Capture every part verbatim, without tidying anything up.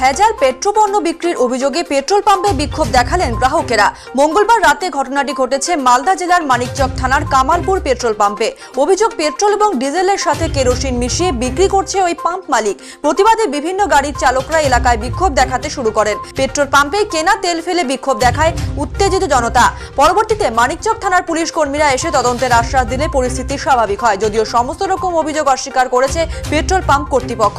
ভেজাল পেট্রোপণ্য বিক্রির অভিযোগে পেট্রোল পাম্পে বিক্ষোভ দেখালেন গ্রাহকেরা। মঙ্গলবার রাতে ঘটনাটি ঘটেছে মালদা জেলার মানিকচক থানার কামালপুর পেট্রোল পাম্পে। অভিযোগ, পেট্রোল এবং ডিজেলের সাথে কেরোসিন মিশিয়ে বিক্রি করছে ওই পাম্প মালিক। প্রতিবাদে বিভিন্ন গাড়ির চালকরা এলাকায় বিক্ষোভ দেখাতে শুরু করেন। পেট্রোল পাম্পে কেনা তেল ফেলে বিক্ষোভ দেখায় উত্তেজিত জনতা। পরবর্তীতে মানিকচক থানার পুলিশ কর্মীরা এসে তদন্তের আশ্বাস দিলে পরিস্থিতি স্বাভাবিক হয়, যদিও সমস্ত রকম অভিযোগ অস্বীকার করেছে পেট্রোল পাম্প কর্তৃপক্ষ।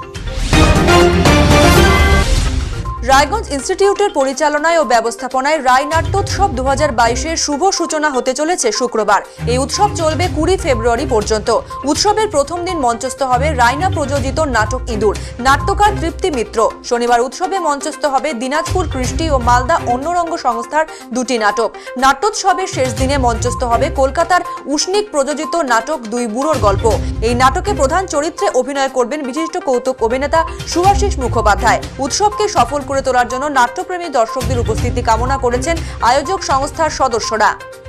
রায়গঞ্জ ইনস্টিটিউটের পরিচালনায় ও ব্যবস্থাপনায় রায় নাট্যোৎসব দু হাজার বাইশের শুভ সূচনা হতে চলেছে শুক্রবার। এই উৎসব চলবে কুড়ি ফেব্রুয়ারি পর্যন্ত। উৎসবের প্রথম দিন মঞ্চস্থ হবে রায়না প্রযোজিত নাটক ইঁদুর, নাট্যকার তৃপ্তি মিত্র। শনিবার উৎসবে মঞ্চস্থ হবে দিনাজপুর কৃষ্টি ও মালদা অন্যরঙ্গ সংস্থার দুটি নাটক। নাট্যোৎসবের শেষ দিনে মঞ্চস্থ হবে কলকাতার উষ্ণিক প্রযোজিত নাটক দুই বুড়োর গল্প। এই নাটকে প্রধান চরিত্রে অভিনয় করবেন বিশিষ্ট কৌতুক অভিনেতা সুভাষিস মুখোপাধ্যায়। উৎসবকে সফল করে তোলার জন্য নাট্যপ্রেমী দর্শকদের উপস্থিতি কামনা করেছেন আয়োজক সংস্থার সদস্যরা।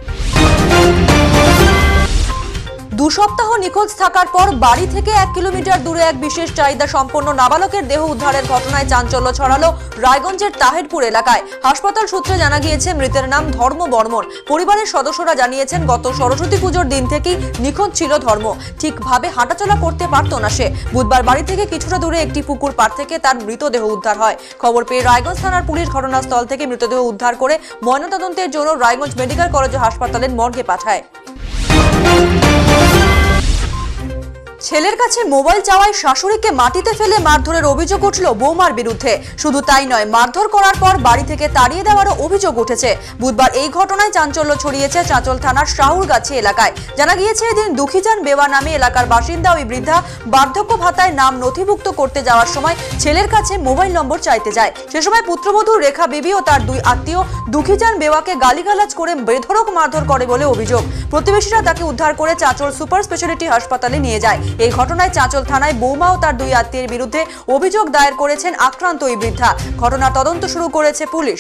দু সপ্তাহ নিখোঁজ থাকার পর বাড়ি থেকে এক কিলোমিটার দূরে এক বিশেষ চাহিদা সম্পন্ন নাবালকের দেহ উদ্ধারের ঘটনায় চাঞ্চল্য ছড়ালো রায়গঞ্জের তাহেরপুর এলাকায়। হাসপাতাল সূত্রে জানা গিয়েছে, মৃতের নাম ধর্ম বর্মন। পরিবারের সদস্যরা জানিয়েছেন, গত সরস্বতী পুজোর দিন থেকেই নিখোঁজ ছিল ধর্ম। ঠিকভাবে হাঁটাচলা করতে পারত না সে। বুধবার বাড়ি থেকে কিছুটা দূরে একটি পুকুর পাড় থেকে তার মৃতদেহ উদ্ধার হয়। খবর পেয়ে রায়গঞ্জ থানার পুলিশ ঘটনাস্থল থেকে মৃতদেহ উদ্ধার করে ময়নাতদন্তের জন্য রায়গঞ্জ মেডিকেল কলেজ ও হাসপাতালের মর্গে পাঠায়। ছেলের কাছে মোবাইল চাওয়ায় শাশুড়িকে মাটিতে ফেলে মারধরের অভিযোগ উঠল বৌমার বিরুদ্ধে। শুধু তাই নয়, মারধর করার পর বাড়ি থেকে তাড়িয়ে দেওয়ারও অভিযোগ উঠেছে। বুধবার এই ঘটনায় চাঞ্চল্য ছড়িয়েছে চাঁচল থানার শাহুরগাছি এলাকায়। জানা গিয়েছে, এদিন দুঃখীজান বেওয়া নামে এলাকার বাসিন্দা ওই বৃদ্ধা বার্ধক্য ভাতায় নাম নথিভুক্ত করতে যাওয়ার সময় ছেলের কাছে মোবাইল নম্বর চাইতে যায়। সে সময় পুত্রবধূ রেখা বিবি ও তার দুই আত্মীয় দুঃখীজান বেওয়াকে গালিগালাজ করে বেধড়ক মারধর করে বলে অভিযোগ। প্রতিবেশীরা তাকে উদ্ধার করে চাঁচল সুপার স্পেশালিটি হাসপাতালে নিয়ে যায়। এই ঘটনায় চাঁচল থানায় বৌমা ও তার দুই আত্মীয়ের বিরুদ্ধে অভিযোগ দায়ের করেছেন আক্রান্ত ওই বৃদ্ধা। ঘটনার তদন্ত শুরু করেছে পুলিশ।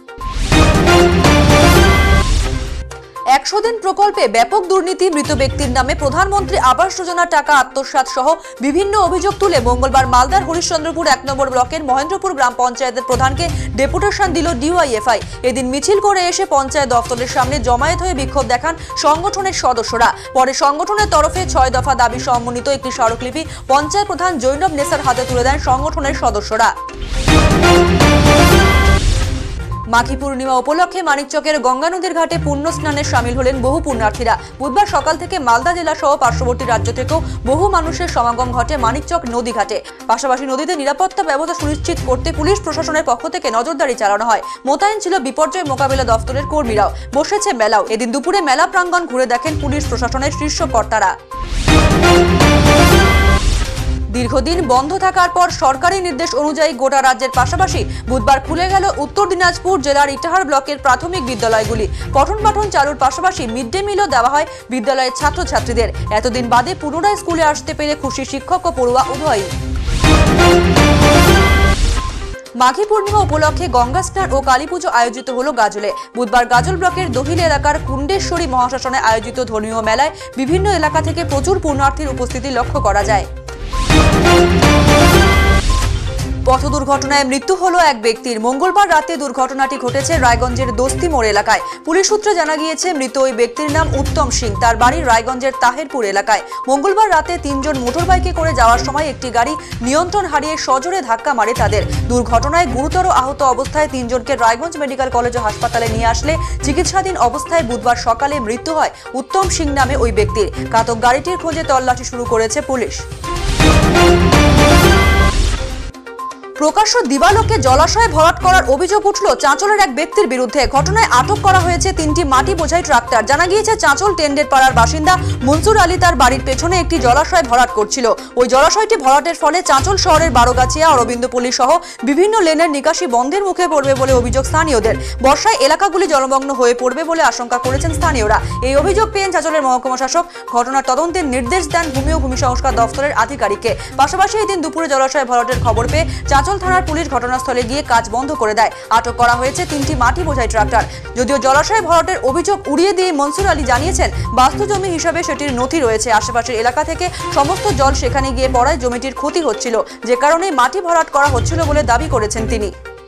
একশো দিন প্রকল্পে ব্যাপক দুর্নীতি, মৃত ব্যক্তির নামে প্রধানমন্ত্রী আবাস যোজনা টাকা আত্মসাৎ সহ বিভিন্ন অভিযোগ তুলে মঙ্গলবার মালদার হরিশ্চন্দ্রপুর এক নম্বর ব্লকের মহেন্দ্রপুর গ্রাম পঞ্চায়েতের প্রধানকে ডেপুটেশন দিল ডিওয়াইএফআই। এদিন মিছিল করে এসে পঞ্চায়েত দফতরের সামনে জমায়েত হয়ে বিক্ষোভ দেখান সংগঠনের সদস্যরা। পরে সংগঠনের তরফে ছয় দফা দাবি সমন্বিত একটি স্মারকলিপি পঞ্চায়েত প্রধান জৈনব নেসার হাতে তুলে দেন সংগঠনের সদস্যরা। মাঘী পূর্ণিমা উপলক্ষে মানিকচকের গঙ্গা নদীর ঘাটে পুণ্য স্নানে সামিল হলেন বহু পুণ্যার্থীরা। বুধবার সকাল থেকে মালদা জেলা সহ পার্শ্ববর্তী রাজ্য থেকেও বহু মানুষের সমাগম ঘটে মানিকচক নদী ঘাটে। পাশাপাশি নদীতে নিরাপত্তা ব্যবস্থা সুনিশ্চিত করতে পুলিশ প্রশাসনের পক্ষ থেকে নজরদারি চালানো হয়। মোতায়েন ছিল বিপর্যয় মোকাবিলা দফতরের কর্মীরাও। বসেছে মেলাও। এদিন দুপুরে মেলা প্রাঙ্গণ ঘুরে দেখেন পুলিশ প্রশাসনের শীর্ষ কর্তারা। দীর্ঘদিন বন্ধ থাকার পর সরকারি নির্দেশ অনুযায়ী গোটা রাজ্যের পাশাপাশি বুধবার খুলে গেল উত্তর দিনাজপুর জেলার ইটাহার ব্লকের প্রাথমিক বিদ্যালয়গুলি। পঠন পাঠন চালুর পাশাপাশি মিড ডে মিলও দেওয়া হয় বিদ্যালয়ের ছাত্রছাত্রীদের। এতদিন বাদে পুনরায় স্কুলে আসতে পেরে খুশি শিক্ষক ও পড়ুয়া উভয়ই। মাঘী পূর্ণিমা উপলক্ষে গঙ্গা স্নান ও কালী পুজো আয়োজিত হল গাজলে। বুধবার গাজল ব্লকের দহিল এলাকার কুণ্ডেশ্বরী মহাশ্মশানে আয়োজিত ধর্মীয় মেলায় বিভিন্ন এলাকা থেকে প্রচুর পুণ্যার্থীর উপস্থিতি লক্ষ্য করা যায়। পথ দুর্ঘটনায় মৃত্যু হলো এক ব্যক্তির। মঙ্গলবার রাতে দুর্ঘটনাটি ঘটেছে রায়গঞ্জের দোস্তি মোড় এলাকায়। পুলিশ সূত্রে জানা গিয়েছে, মৃত ওই ব্যক্তির নাম উত্তম সিং। তার বাড়ি রায়গঞ্জের তাহেরপুর এলাকায়। মঙ্গলবার রাতে তিনজন মোটরবাইকে করে যাওয়ার সময় একটি গাড়ি নিয়ন্ত্রণ হারিয়ে সজোরে ধাক্কা মারে তাদের। দুর্ঘটনায় গুরুতর আহত অবস্থায় তিনজনকে রায়গঞ্জ মেডিকেল কলেজ ও হাসপাতালে নিয়ে আসলে চিকিৎসাধীন অবস্থায় বুধবার সকালে মৃত্যু হয় উত্তম সিং নামে ওই ব্যক্তির। ঘাতক গাড়িটির খোঁজে তল্লাশি শুরু করেছে পুলিশ। প্রকাশ্য দিবালোকে জলাশয়ে ভরাট করার অভিযোগ উঠল চাঁচলের এক ব্যক্তির বিরুদ্ধে। ঘটনায় আটক করা হয়েছে তিনটি মাটি বোঝাই ট্রাক্টর। জানা গিয়েছে, চাঁচল টেন্ডের পাড়ার বাসিন্দা মনসুর আলী তার বাড়ির পেছনে একটি জলাশয় ভরাট করছিল। ওই জলাশয়টি ভরাটের ফলে চাঁচল শহরের বারোগাছিয়া, অরবিন্দপল্লী সহ বিভিন্ন লেনের নিকাশি বন্ধের মুখে পড়বে বলে অভিযোগ স্থানীয়দের। বর্ষায় এলাকাগুলি জলমগ্ন হয়ে পড়বে বলে আশঙ্কা করেছেন স্থানীয়রা। এই অভিযোগ পেয়ে চাঁচলের মহকুমা শাসক ঘটনার তদন্তের নির্দেশ দেন ভূমি ও ভূমি সংস্কার দফতরের আধিকারিককে। পাশাপাশি এদিন দুপুরে জলাশয় ভরাটের খবর পেয়ে চাঁচল চাঁচল থানার পুলিশ ঘটনাস্থলে গিয়ে কাজ বন্ধ করে দেয়। আটক করা হয়েছে তিনটি মাটি বোঝাই ট্রাক্টর। যদিও জলাশয় ভরাটের অভিযোগ উড়িয়ে দিয়ে মনসুর আলী জানিয়েছেন, বাস্তু জমি হিসাবে সেটির নথি রয়েছে। আশেপাশের এলাকা থেকে সমস্ত জল সেখানে গিয়ে পড়ায় জমিটির ক্ষতি হচ্ছিল, যে কারণে মাটি ভরাট করা হচ্ছিল বলে দাবি করেছেন তিনি।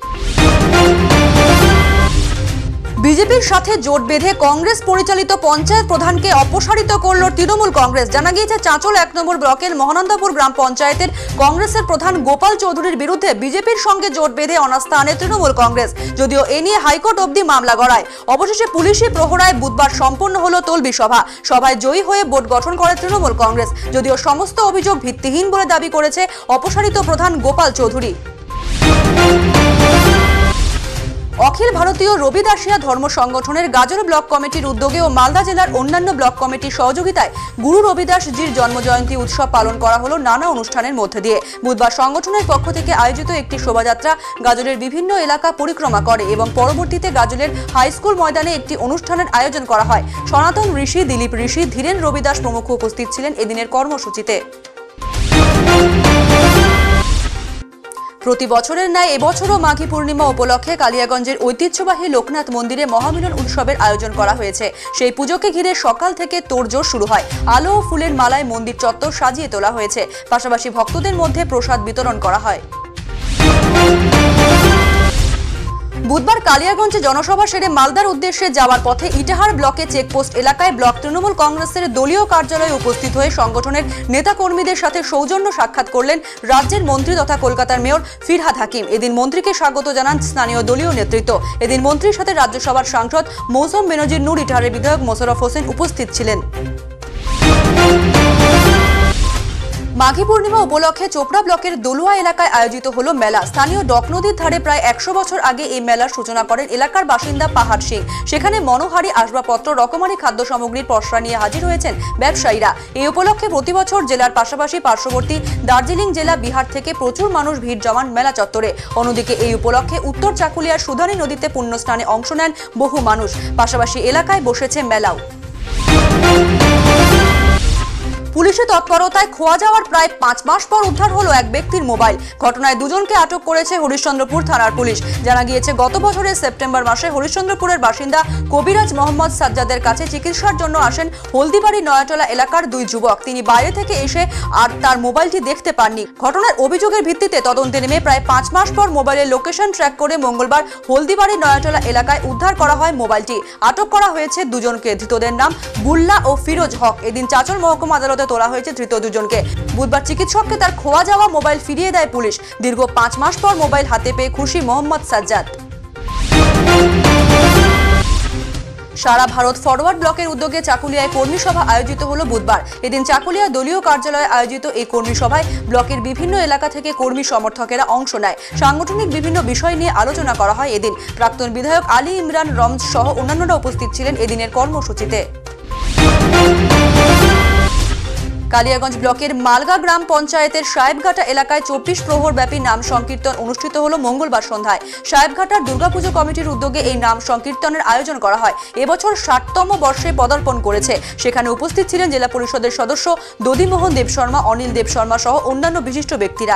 বিজেপির সাথে জোট বেঁধে কংগ্রেস পরিচালিত পঞ্চায়েত প্রধানকে অপসারিত করল তৃণমূল কংগ্রেস। জানা গিয়েছে, চাঁচল এক নম্বর ব্লকের মহানন্দাপুর গ্রাম পঞ্চায়েতের কংগ্রেসের প্রধান গোপাল চৌধুরীর বিরুদ্ধে বিজেপির সঙ্গে জোট বেঁধে অনাস্থা আনে তৃণমূল কংগ্রেস। যদিও এ নিয়ে হাইকোর্ট অবধি মামলা গড়ায়। অবশেষে পুলিশি প্রহরায় বুধবার সম্পন্ন হলো তলবি সভা। সভায় জয়ী হয়ে বোর্ড গঠন করে তৃণমূল কংগ্রেস। যদিও সমস্ত অভিযোগ ভিত্তিহীন বলে দাবি করেছে অপসারিত প্রধান গোপাল চৌধুরী। অখিল ভারতীয় রবিদাসিয়া ধর্ম সংগঠনের গাজর ব্লক কমিটির উদ্যোগে ও মালদা জেলার অন্যান্য ব্লক কমিটির সহযোগিতায় গুরু রবিদাসজির জন্মজয়ন্তী উৎসব পালন করা হলো নানা অনুষ্ঠানের মধ্যে দিয়ে। বুধবার সংগঠনের পক্ষ থেকে আয়োজিত একটি শোভাযাত্রা গাজলের বিভিন্ন এলাকা পরিক্রমা করে এবং পরবর্তীতে গাজলের হাই স্কুল ময়দানে একটি অনুষ্ঠানের আয়োজন করা হয়। সনাতন ঋষি, দিলীপ ঋষি, ধীরেন রবিদাস প্রমুখ উপস্থিত ছিলেন এদিনের কর্মসূচিতে। প্রতি বছরের ন্যায় এবছরও মাঘী পূর্ণিমা উপলক্ষে কালিয়াগঞ্জের ঐতিহ্যবাহী লোকনাথ মন্দিরে মহামিলন উৎসবের আয়োজন করা হয়েছে। সেই পুজোকে ঘিরে সকাল থেকে তোড়জোড় শুরু হয়। আলো ও ফুলের মালায় মন্দির চত্বর সাজিয়ে তোলা হয়েছে। পাশাপাশি ভক্তদের মধ্যে প্রসাদ বিতরণ করা হয়। বুধবার কালিয়াগঞ্জে জনসভা সেরে মালদার উদ্দেশ্যে যাওয়ার পথে ইটাহার ব্লকে চেকপোস্ট এলাকায় ব্লক তৃণমূল কংগ্রেসের দলীয় কার্যালয়ে উপস্থিত হয়ে সংগঠনের নেতাকর্মীদের সাথে সৌজন্য সাক্ষাৎ করলেন রাজ্যের মন্ত্রী তথা কলকাতার মেয়র ফিরহাদ হাকিম। এদিন মন্ত্রীকে স্বাগত জানান স্থানীয় দলীয় নেতৃত্ব। এদিন মন্ত্রীর সাথে রাজ্যসভার সাংসদ মৌসুম বেনজির নূর, ইটাহারের বিধায়ক মোশাররফ হোসেন উপস্থিত ছিলেন। মাঘী পূর্ণিমা উপলক্ষে চোপড়া ব্লকের দলুয়া এলাকায় আয়োজিত হলো মেলা। স্থানীয় ডক নদীর ধারে প্রায় একশো বছর আগে এই মেলার সূচনা করেন এলাকার বাসিন্দা পাহাড় সিং। সেখানে মনোহারী, আসবাবপত্র, রকমারি খাদ্য সামগ্রীর পসরা নিয়ে হাজির হয়েছেন ব্যবসায়ীরা। এই উপলক্ষে প্রতি বছর জেলার পাশাপাশি পার্শ্ববর্তী দার্জিলিং জেলা, বিহার থেকে প্রচুর মানুষ ভিড় জমান মেলা চত্বরে। অন্যদিকে এই উপলক্ষে উত্তর চাকুলিয়ার সুধানী নদীতে পুণ্যস্নানে অংশ নেন বহু মানুষ। পাশাপাশি এলাকায় বসেছে মেলাও। পুলিশের তৎপরতায় খোয়া যাওয়ার প্রায় পাঁচ মাস পর উদ্ধার হলো এক ব্যক্তির মোবাইল। ঘটনায় দুজনকে আটক করেছে হরিশ্চন্দ্রপুর থানার পুলিশ। জানা গিয়েছে, গত বছরের সেপ্টেম্বর মাসে হরিশ্চন্দ্রপুরের বাসিন্দা কবিরাজ মোহাম্মদ সাজ্জাদের কাছে চিকিৎসার জন্য আসেন হলদিবাড়ি নয়াটলা এলাকার দুই যুবক। তিনি বাইরে থেকে এসে আর তার মোবাইলটি দেখতে পাননি। ঘটনার অভিযোগের ভিত্তিতে তদন্তে নেমে প্রায় পাঁচ মাস পর মোবাইলের লোকেশন ট্র্যাক করে মঙ্গলবার হলদিবাড়ি নয়াটলা এলাকায় উদ্ধার করা হয় মোবাইলটি। আটক করা হয়েছে দুজনকে। ধৃতদের নাম বুল্লা ও ফিরোজ হক। এদিন চাঁচল মহকুমা আদালতে তোলা হয়েছে ধৃত দুজনকে। বুধবার চিকিৎসককে তার খোয়া যাওয়া মোবাইল ফিরিয়ে দেয় পুলিশ। দীর্ঘ পাঁচ মাস পর মোবাইল হাতে পেয়ে খুশি মোহাম্মদ সাজ্জাদ। সারা ভারত ফরওয়ার্ড ব্লকের উদ্যোগে চাকুলিয়ায় কর্মী সভা আয়োজিত হলো বুধবার। এদিন চাকুলিয়া দলীয় কার্যালয়ে আয়োজিত এই কর্মী সভায় ব্লকের বিভিন্ন এলাকা থেকে কর্মী সমর্থকেরা অংশ নেয়। সাংগঠনিক বিভিন্ন বিষয় নিয়ে আলোচনা করা হয় এদিন। প্রাক্তন বিধায়ক আলী ইমরান রমজ সহ অন্যান্যরা উপস্থিত ছিলেন এদিনের কর্মসূচিতে। কালিয়াগঞ্জ ব্লকের মালগা গ্রাম পঞ্চায়েতের সাহেবঘাটা এলাকায় চব্বিশ প্রহর ব্যাপী নাম সংকীর্তন অনুষ্ঠিত হলো মঙ্গলবার সন্ধ্যায়। সাহেবঘাটার দুর্গাপুজো কমিটির উদ্যোগে এই নাম সংকীর্তনের আয়োজন করা হয়। এবছর ষাটতম বর্ষে পদার্পণ করেছে। সেখানে উপস্থিত ছিলেন জেলা পরিষদের সদস্য দধিমোহন দেবশর্মা, অনিল দেবশর্মা সহ অন্যান্য বিশিষ্ট ব্যক্তিরা।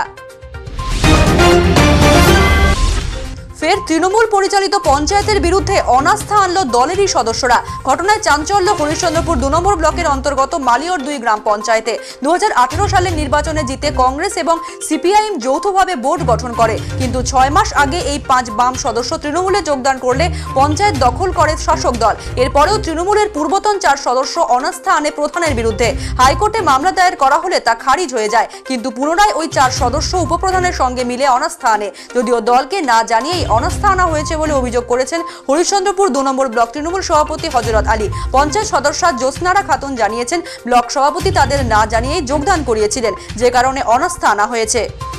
ফের তৃণমূল পরিচালিত পঞ্চায়েতের বিরুদ্ধে অনাস্থা আনল দলেরই সদস্যরা। ঘটনায় চাঞ্চল্য হরিশ্চন্দ্রপুর দু নম্বর ব্লকের অন্তর্গত মালিয়র দুই গ্রাম পঞ্চায়েতে। দু হাজার আঠেরো সালের নির্বাচনে জিতে কংগ্রেস এবং সিপিআইএম যৌথভাবে বোর্ড গঠন করে, কিন্তু ছয় মাস আগে এই পাঁচ বাম সদস্য তৃণমূলে যোগদান করলে পঞ্চায়েত দখল করে শাসক দল। এরপরেও তৃণমূলের পূর্বতন চার সদস্য অনাস্থা আনে প্রধানের বিরুদ্ধে। হাইকোর্টে মামলা দায়ের করা হলে তা খারিজ হয়ে যায়, কিন্তু পুনরায় ওই চার সদস্য উপপ্রধানের সঙ্গে মিলে অনাস্থা আনে। যদিও দলকে না জানিয়েই অনাস্থা আনা হয়েছে বলে অভিযোগ করেছেন হরিশ্চন্দ্রপুর দু নম্বর ব্লক তৃণমূল সভাপতি হযরত আলী। পঞ্চায়েত সদস্যা জ্যোৎস্নারা খাতুন জানিয়েছেন, ব্লক সভাপতি তাদের না জানিয়েই যোগদান করিয়েছিলেন, যে কারণে অনাস্থা আনা হয়েছে।